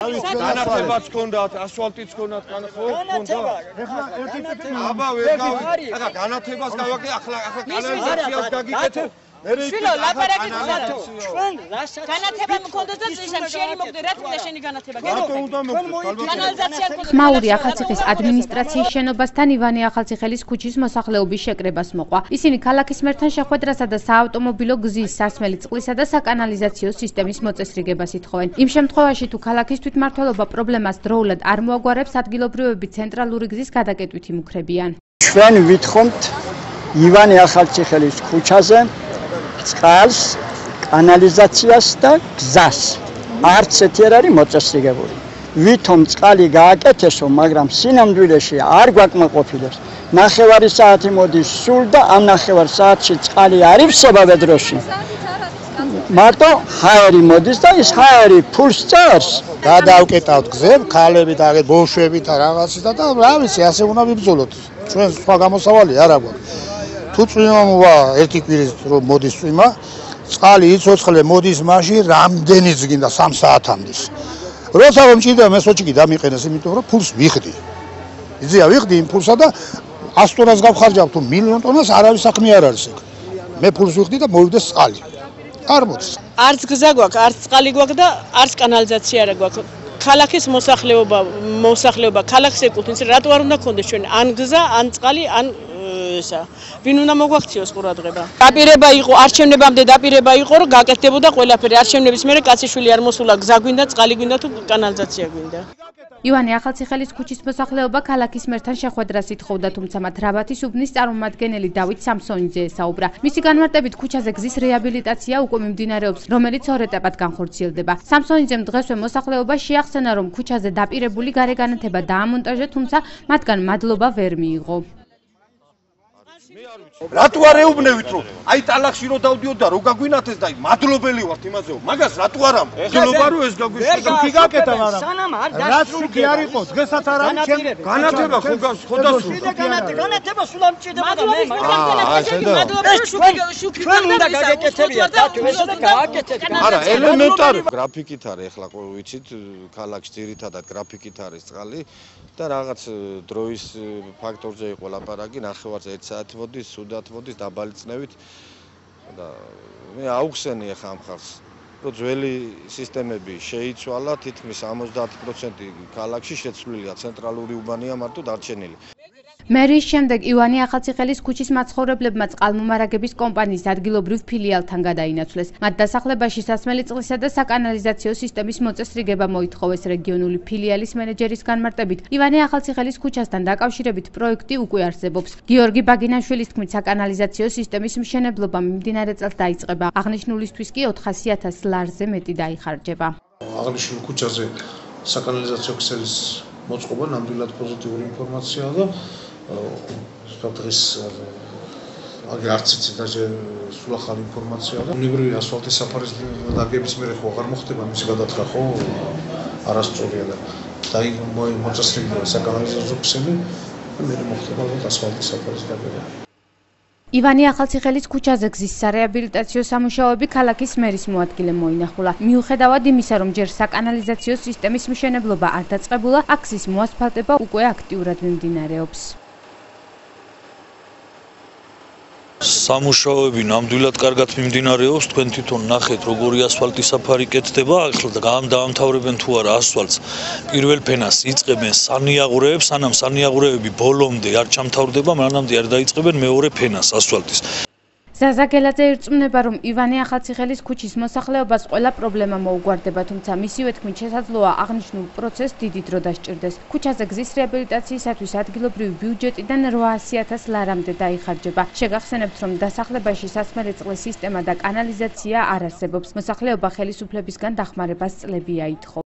განათებაც ჰქონდათ, ასფალტიც ჰქონდათ, ხო? ეხლა ერთ-ერთი აბა ვერ გავიგე. ახლა განათებას გავაკეთე, ახლა კანალიზაციას გაგიკეთე. შვილო, ლაპარაკი გზათო. ჩვენ განათება მქონდეთ და წესან შენი მოგდე, რა თქმა შენი განათება განალიზაცია გქონდა. ხმაური ახალციხის ადმინისტრაციის შენობასთან ივანე ახალციხელის ქუჩის მოსახლეობის შეკრებას მოყვა. ისინი ქალაქის მერთან შეხვედრასა და საავტომობილო გზის, სასმელი წყლისა და საკანალიზაციო სისტემის მოწესრიგებას ითხოვენ. იმ შემთხვევაში თუ ქალაქის თვითმმართველობა პრობლემას დროულად არ მოაგვარებს, ადგილობრივები ცენტრალური გზის გადაკეტვით იმუქრებიან. ჩვენ ვითხოვთ ივანე ახალციხელის ქუჩაზე წყალს, კანალიზაციას და გზას. არც ერთი არ არის მოწესრიგებული. ვითომ წყალი გააკეთესო, მაგრამ სინამდვილეში არ გვაკმაყოფილებს. ნახევარი საათი მოდის სულ და ამ ნახევარ საათში წყალი არ ივსება დროში. მარტო ჰაერი მოდის და ის ჰაერი ფულს წერს. გადავკეტავთ გზებ, ქალები და ბოშვები და რაღაცა და რა ვიცი, ასე უნდა ვიბრძოლოთ. ჩვენ სხვა გამოსავალი არ აქვს. თუ წვიმაობა ერთი კვირის რომ მოდის წვიმა, წყალი იცოცხლე მოდის მაშინ რამდენიც გინდა 3 საათამდე. როცა რომ ჭირდება მე სოჭი დამიყენეს, იმიტომ რომ ფულს ვიხდი. იზია ვიხდი იმ ფულსა და 100 ტონას გავხარჯავ თუ მილიონ ტონას არავის საქმე არ არის ეგ. მე ფულს ვიხდი და მოვიდეს წყალი. არ მოდის. არც გზა გვაქვს, არც წყალი გვაქვს და არც კანალიზაცია არ გვაქვს. ქალაქის მოსახლეობა ქალაქს ეკუთვნის, რატო არ უნდა გქონდეს ჩვენ ან გზა, ან წყალი, ან ვინ უნდა მოგვაქციოს ყურადღება. დაპირება იყო, არჩევნებამდე დაპირება იყო, რომ გაკეთდებოდა ყველაფერი. არჩევნების მერე კაციშვილი არ მოსულა, გზა გვინდა, წყალი გვინდა თუ კანალიზაცია გვინდა. ივანე ახალციხელის ქუჩის მოსახლეობა ქალაქის მერთან შეხვედრას ითხოვდა, თუმცა მათ რაბათის უბნის წარმომადგენელი დავით სამსონიძე ესაუბრა. მისი განმარტებით ქუჩაზე გზის რეაბილიტაცია უკვე მიმდინარეობს, რომელიც 2 ეტაპად განხორციელდება. სამსონიძემ დღესვე მოსახლეობას შეახსენა, რომ ქუჩაზე დაპირებული გარეგანათება დაამონტაჟა, თუმცა მათგან მადლობა ვერ მიიღო. რატო არ ეუბნევით რომ აი ტალახში რო დავდიოთ და რო გაგვინათეს და აი მადლობელი ვართ იმაზეო მაგას რატო არ ამ მადლობა რომ ეს გაგვიშვა კი გაკეთა მაგრამ რაც სულკი არ იყო დღესაც არ არის ჩემ განათება ხო დასრულდა განათება სულ არ მჭირდება მე ჩვენ უნდა გაგეკეთებია თათო ესა და გააკეთეთ არა ელემენტარი გრაფიკით არის ახლა ვიცით ქალაქში ძირითადად გრაფიკით არის წყალი და რაღაც დროის ფაქტორზე იყო ლაპარაკი ნახევარზე 1 საათი მოდის სუდად მოდის დაბალი წნევით და მე აუხსენი ახლა ამ ხალხს რომ ძველი სისტემები შეიცვალა თითქმის 70% ქალაქში შეცვლილია ცენტრალური უბანია მარტო დარჩენილი. მერის შემდეგ ივანე ახალციხელის ქუჩის მაცხოვრებლებმა წყალმომარაგების კომპანიის ადგილობრივ ფილიალთან გადაინაცვლეს. მათ დასახლებაში სასმელი წყლისა და საკანალიზაციო სისტემის მოწესრიგება მოითხოვეს რეგიონული ფილიალის მენეჯერის განმარტებით. ივანე ახალციხელის ქუჩასთან დაკავშირებით პროექტი უკვე არსებობს. გიორგი ბაგინაშვილის თქმით, საკანალიზაციო სისტემის მშენებლობა მიმდინარე წელს დაიწყება. აღნიშნულისთვის კი 400,000 ლარზე მეტი დაიხარჯება. აღნიშნულ ქუჩაზე საკანალიზაციო ქსელის მოწყობა ნამდვილად პოზიტიური ინფორმაციაა და დღეს არც იცი დაჟე სულ ახალი ინფორმაციაა და უნივერსალური ასფალტის საფარის დაგების მერე ხო აღარ მოხდება მისი გადათხრა ხო არასწორია და მოწესრიგება საკანალიზაციო ქსელი და მერე მოხდება ასფალტის საფარის დაგება. ივანე ახალციხელის ქუჩაზე გზის სარეაბილიტაციო სამუშაოები ქალაქის მერის მოადგილემ მოინახულა. მიუხედავად იმისა, რომ ჯერ საკანალიზაციო სისტემის მშენებლობა არ დაწყებულა, აქ გზის მოასფალტება უკვე აქტიურად მიმდინარეობს. სამუშაოები ნამდვილად კარგად მიმდინარეობს, თქვენ თვითონ ნახეთ როგორი ასფალტის საფარი კეთდება, ახლა დაამთავრებენ თუ არა ასფალტს. პირველ ფენას იწყებენ სანიაღვრეებს, სანამ სანიაღვრეები ბოლომდე არ ჩამთავრდება, მანამდე არ დაიწყებენ მეორე ფენას ასფალტის. ზაზა გელაძე ირწმუნება, რომ ივანე ახალციხელის ქუჩის მოსახლეობას ყველა პრობლემა მოუგვარდება, თუმცა მისივე თქმით შესაძლოა აღნიშნულ პროცესს დიდი დრო დასჭირდეს. ქუჩაზე გზის რეაბილიტაციისათვის ადგილობრივი ბიუჯეტიდან 800,000 ლარამდე დაიხარჯება. შეგახსენებთ, რომ დასახლებაში სასმელი წყლის სისტემა და კანალიზაცია არ არსებობს. მოსახლეობა ხელისუფლებისგან დახმარებას წლებია ითხოვს.